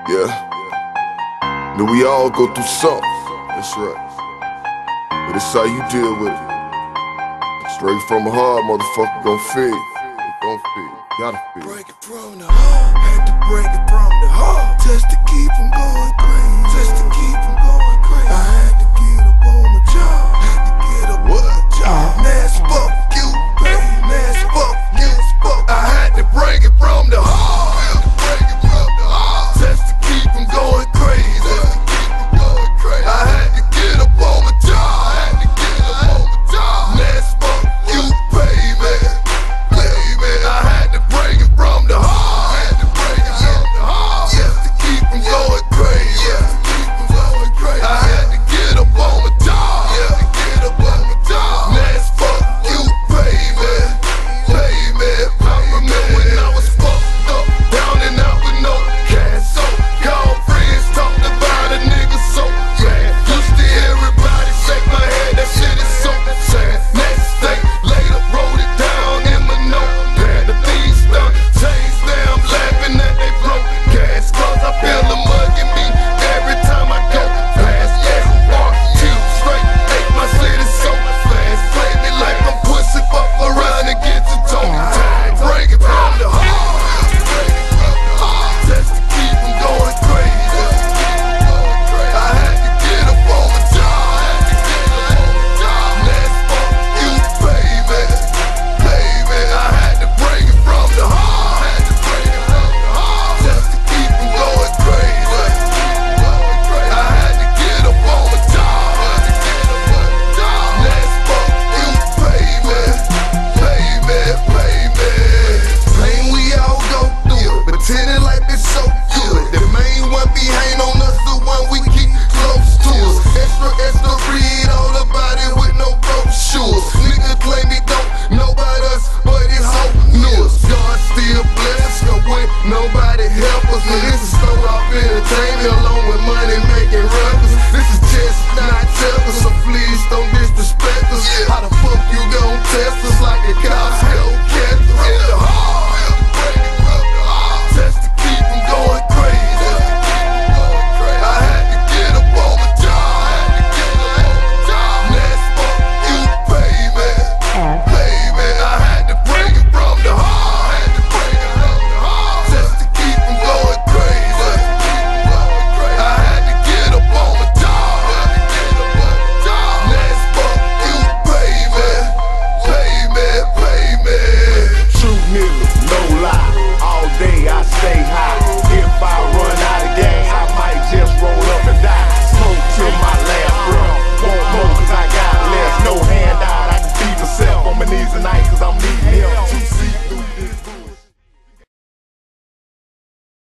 Yeah. Now we all go through something. That's right. But it's how you deal with it. Straight from the heart, motherfucker, gon' feel it. Gon' feel it. Gotta feel it. Break it from the heart. Had to break it from the heart. Just to keep 'em going crazy. Just to keep 'em